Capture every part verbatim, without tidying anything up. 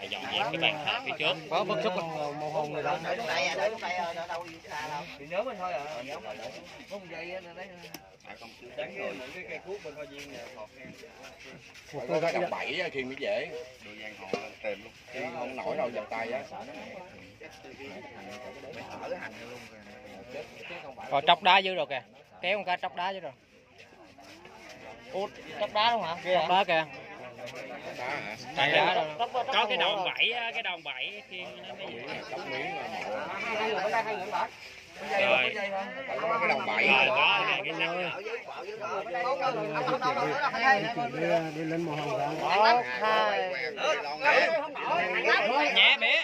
dọn dẹp cái bàn thờ phía trước. Có bức xúc mồ hồn người đó. Thì nhớ mình thôi à. Không dây đấy. Đánh cái cái cây cuốc bên hoa viên nè, hột nè. Có cái đồng bảy khi mới dễ. Đồ giang họ tìm luôn. Chứ không nổi đâu dòng tay á. Rồi tróc đá dưới rồi kìa. Kéo con cá tróc đá dưới rồi. Ủa, tróc đá luôn hả? Tróc đá kìa. Đá hả? Đây đá rồi. Có cái đòn bảy cái đòn bảy khiên nó mới Tóc miếng rồi. rồi Có cái đồng bảy. rồi có cái sắt đi lên mồ hôi ra. Một, hai. Nhẹ bể.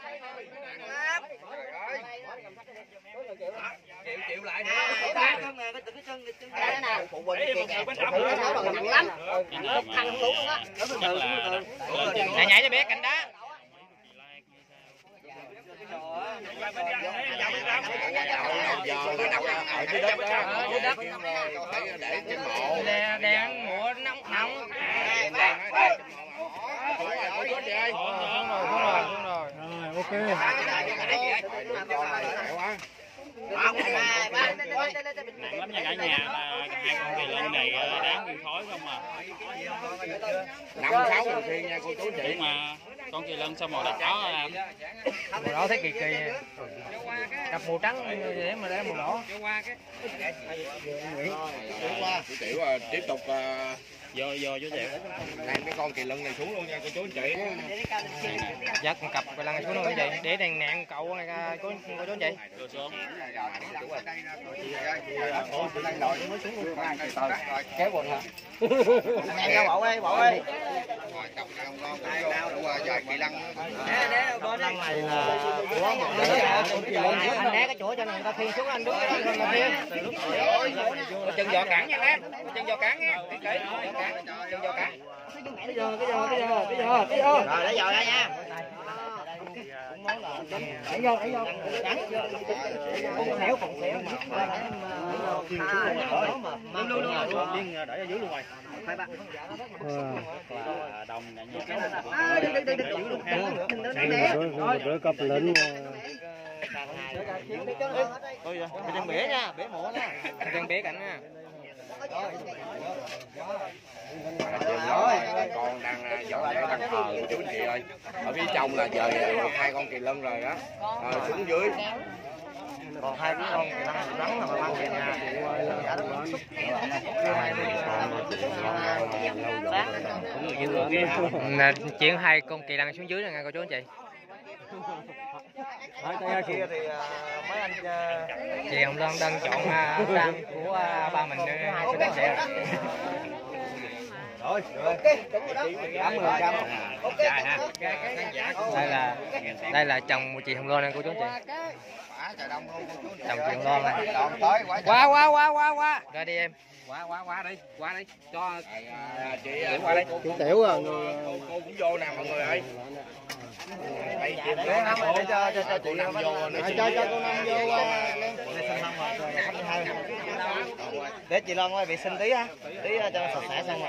Chịu chịu lại nữa. Đá không nè, cái chân cái chân đá nè. Phụ huynh bên trong nặng lắm. thằng không xuống á. Nhảy nhảy cho bé cạnh đá. Giờ nó nằm ở dưới đất đó. Phải để trên mộ. Đè đè mùa nóng nóng. Đúng rồi, có chút vậy. Xuống rồi, xuống rồi, xuống rồi. Rồi, ok. nặng lắm nha cả nhà, là hai con kỳ lân này đáng nguyên khối không à. Năm sáu đầu tiên nha cô chú chị. Nhưng mà con kỳ lân sao màu đỏ à? Màu đỏ thấy kỳ kỳ. Cặp màu trắng để mà để màu đỏ. Chú Tiểu tiếp tục Vô vô chú Tiểu. đem cái con kỳ lân này xuống luôn nha cô chú anh chị. Dắt con cặp cái lăn xuống luôn vậy. Để đèn nạn cậu này cô cô chú anh chị. Đưa xuống. Kéo quần hả? Anh em bộ ơi, bộ ơi. Giờ kỳ lân. Để để bên này là của một anh né cái chỗ cho người ta khiêng xuống anh đứng cái đó khiêng. Chân giò cản nha em. Chân giò cản nha. Kỹ kỹ. Chân giò cản. Cái giờ cái giờ cái giờ cái giờ cái giờ. Rồi để giờ ra nha. Đẩy vô, đẩy vô. Con xéo, con xéo mà. Luôn luôn luôn. Điên để ở dưới luôn rồi. Hai ba. Đồng này như Rồi, rồi cặp lớn. Ôi giời, mình đang bể nha, bể mổ nha. Đang bể cạnh nha. Rồi, con đang dọn dẹp bàn thờ của chú anh chị ơi. Ở phía trong là giờ hai con kỳ lân rồi đó. Rồi xuống dưới. Còn hai cái con kỳ lân rắn là mang về nhà thì giả nó xúc. Nè, chuyển hai con kỳ lân xuống dưới nè cô chú anh chị. Ở kia thì mấy anh Chị Hồng Loan đang chọn đam của ba mình cho đến vậy. rồi, rồi. Cảm ơn cảm ơn. Đây là đây là chồng của chị Hồng Loan nè cô chú anh chị. Chồng chị Hồng Loan này. Qua qua qua qua qua. Ra đi em. quá quá quá đi, qua đi cho chị qua đây. Chú Tiểu à. Cô, cô cũng vô nè mọi người ơi. Đây chị để cho cho cho chị Nam vô cho cho cô Nam vô để chị Loan ơi vệ sinh tí á, tí cho sạch sẽ xong rồi.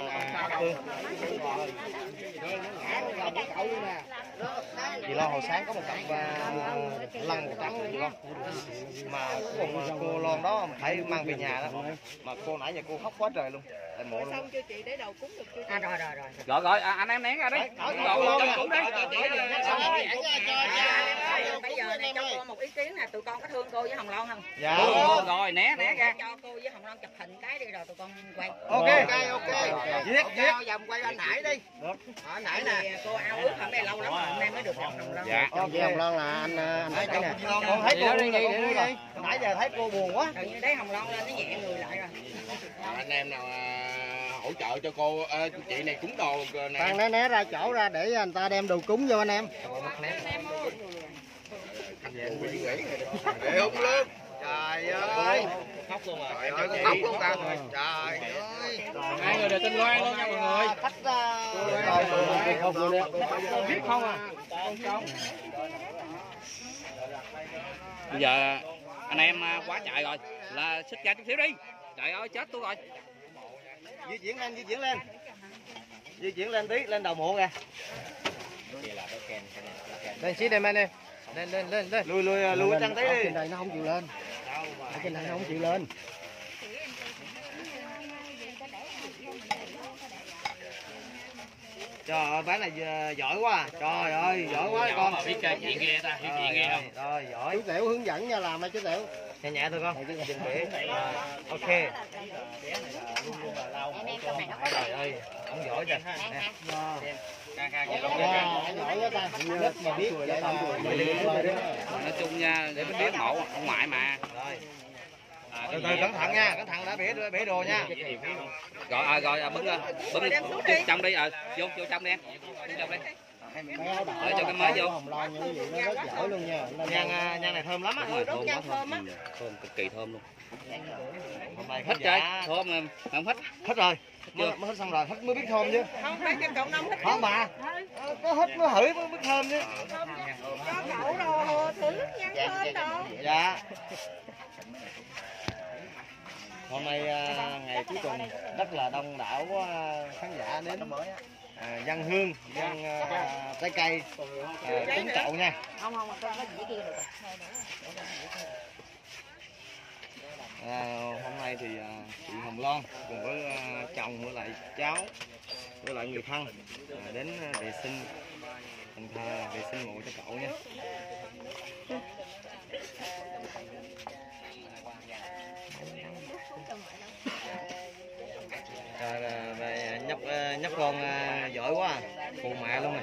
Chị Loan hồi sáng có một cặp lăn một trắng chị Loan mà cùng cô Loan đó phải mang về nhà đó mà cô nãy giờ cô khóc quá trời luôn. Xong chưa chị để đầu cúng được chưa? À, rồi rồi rồi. Rồi rồi à, anh em nén ra đi. Cũng đi. Bây giờ này cho cô một ý kiến nè, tụi con có thương cô với Hồng Loan không? Dạ. Rồi né né ra. Cho cô với Hồng Loan chụp hình cái đi rồi tụi con quay. Ok ok. Viết viết vòng quay anh Hải đi. Được. Anh Hải nè. Cô ao ước hôm nay lâu lắm rồi, hôm nay mới được gặp Hồng Loan. Dạ. Chị Hồng Loan là anh anh Hải nè. Con thấy cô đi đi đi đi. Nãy giờ thấy cô buồn quá. Tự nhiên thấy Hồng Loan lên nó nhẹ người lại rồi. anh em nào hỗ trợ cho cô à, chị này cúng đồ nè. Đang né né ra chỗ ra để anh ta đem đồ cúng vô anh em. Để không luôn. Trời ơi. Khóc luôn à. Trời ơi, khóc luôn ta. Trời ơi. Hai người đều tên Loan luôn nha mọi người. Khách ra. Không luôn đấy. Biết không à? Bây giờ anh em quá chạy rồi, là xích ra chút xíu đi. Trời ơi chết tôi rồi. Di chuyển lên, di chuyển lên. Di chuyển lên tí, lên đầu mộ kìa. Đây là cái kem Lên xí đây mai lên. Lên lên lên lên. Lùi lùi lùi trăng tí Ở đi. trên đây nó không chịu lên. Ở trên đây nó không chịu lên. Trời ơi, bán này giỏi quá. Trời ơi, giỏi quá con. biết chuyện ghê ta, biết chuyện ghê không? Rồi, giỏi. Chú Tiểu hướng dẫn nha làm đây chú Tiểu. Nhẹ nhẹ thôi con. Dừng bể. Ok. Trời ơi, ông giỏi rồi. Nè. Wow, anh giỏi quá ta. Nhất mà biết vậy là Nói chung nha, để biết mộ ông ngoại mà. Rồi. Từ từ cẩn thận nha, cẩn thận đã bể bể đồ nha. Rồi à, rồi à, bưng à, bưng vô trong đi ờ vô vô trong đi em. Vô trong đi. mấy áo đỏ Để cho cái mới vô. hồng lo những gì nó rất giỏi luôn nha. Nhang nhang này thơm lắm á. Đúng rồi, thơm quá thơm. Ừ, thơm cực kỳ thơm luôn. Hôm nay Hết chơi, thơm mà không hết. hết rồi. Mới, mới hết xong rồi, hết mới biết thơm chứ. Không, phải cho cậu Năm hết. Không bà. Có hết mới hửi mới biết thơm chứ. Cho cậu đồ thử nhăn thơm đồ. Dạ. Hôm nay à, ngày cuối tuần rất là đông đảo à, khán giả đến à, dân hương, dân à, trái cây, à, cúng chậu nha. Không không, có gì kia được. À, hôm nay thì à, chị Hồng Loan cùng với à, chồng với lại cháu với lại người thân à, đến vệ sinh thành thờ vệ sinh mộ cho cậu nha. Rồi về nhóc nhóc con giỏi quá, phụ mẹ luôn này.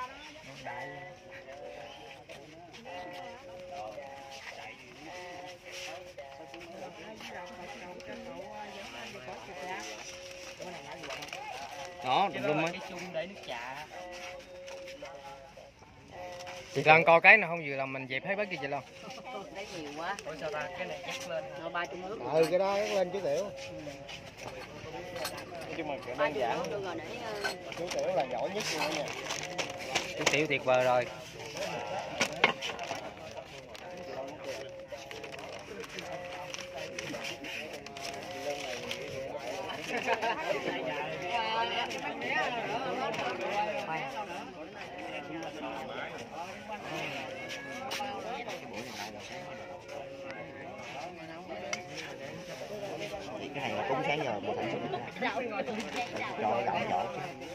Đó, đừng lum ấy. Chị Lan coi cái nào không vừa lòng mình dẹp hết bớt kia chị Lan. Đấy nhiều quá. Ủa sao ta, cái này nhắc lên. Rồi ba chung nước. Ừ cái đó lên chú Tiểu. Nhưng mà Ba chung nước được rồi để Chú Tiểu là giỏi nhất luôn nha. Chú Tiểu tuyệt vời rồi. Cái này là cúng sáng giờ mà thằng Xuân. Trời ơi, đậu